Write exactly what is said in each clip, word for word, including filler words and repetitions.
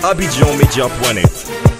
abidjan media point net.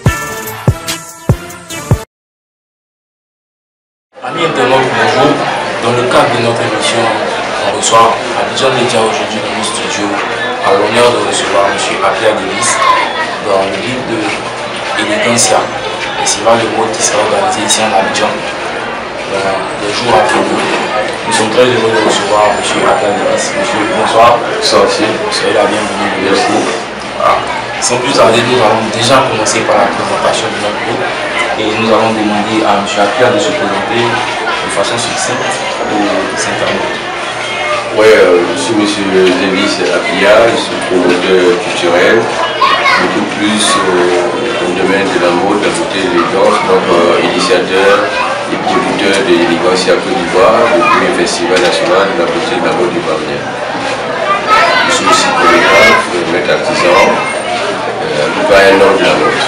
Amis internautes, bonjour. Dans le cadre de notre émission, on reçoit Abidjan Media aujourd'hui dans nos studios à l'honneur de recevoir M. Apia Davis dans le livre de Elegancia, le festival de mode qui sera organisé ici en Abidjan dans les jours à venir. Nous sommes très heureux de recevoir M. Apia Davis. Monsieur, bonsoir. Bonsoir aussi. Soyez la bienvenue. Merci. Ah. Sans plus tarder, nous allons déjà commencer par la présentation de notre groupe et nous allons demander à M. Apia de se présenter de façon succincte aux internautes. Oui, euh, je suis M. Davis Apia, je suis promoteur culturel, beaucoup plus euh, dans le domaine de la mode, de la beauté et de l'élégance, donc euh, initiateur et producteur de l'Elegancia Côte d'Ivoire, le premier festival national de la beauté et de la mode ivoirienne. Je suis aussi chorégraphe, maître artisan, euh, en tout cas un homme de la mode.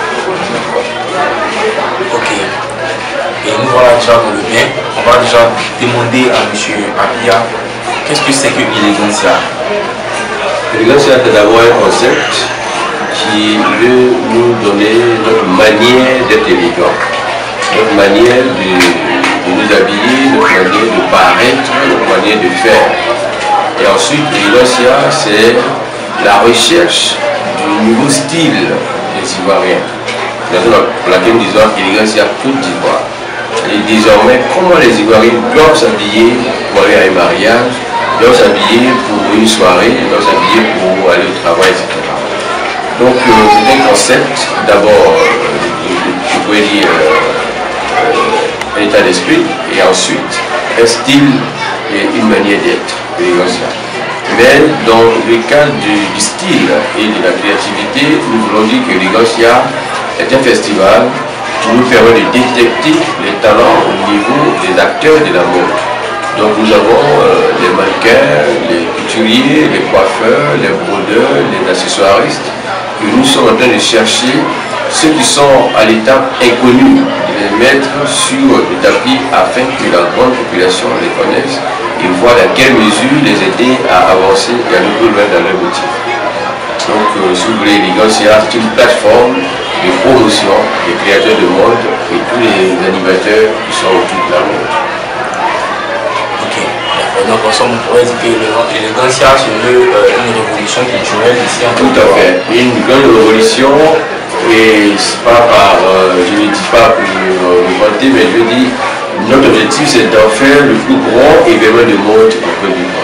Ok. Et nous voilà déjà dans le bien. On va déjà demander à M. Apia qu'est-ce que c'est que Elegancia. Elegancia, c'est d'abord un concept qui veut nous donner notre manière d'être élégant, notre manière de, de nous habiller, notre manière de paraître, notre manière de faire. Et ensuite, Elegancia, c'est la recherche du nouveau style des Ivoiriens. C'est la raison pour laquelle nous disons Elegancia Côte d'Ivoire. Et désormais, comment les Ivoiriens doivent s'habiller pour aller à un mariage, doivent s'habiller pour une soirée, doivent s'habiller pour aller au travail, et cetera. Donc euh, c'est un concept, d'abord, euh, je pourrais dire euh, euh, un état d'esprit, et ensuite un style et une manière d'être, Elegancia. Mais dans le cadre du, du style et de la créativité, nous voulons dire que Elegancia est un festival qui nous permet de détecter les talents au niveau des acteurs de la mode. Donc nous avons euh, les mannequins, les couturiers, les coiffeurs, les brodeurs, les accessoiristes, que nous sommes en train de chercher ceux qui sont à l'étape inconnue, de les mettre sur le tapis afin que la grande population les connaisse et voit dans quelle mesure les aider à avancer et à nous plus loin dans leur boutique. Donc euh, si vous voulez, Elegancia, c'est une plateforme de promotion des créateurs de mode et tous les animateurs qui sont autour de la mode. Ok, d'accord. Donc en somme, on pourrait dire que l'Elegancia c'est une, euh, une révolution culturelle ici en Tout à fait. Une grande révolution, et pas par, euh, je ne dis pas pour euh, me vanter, mais je dis, notre objectif c'est d'en faire le plus grand événement de mode en Côte d'Ivoire.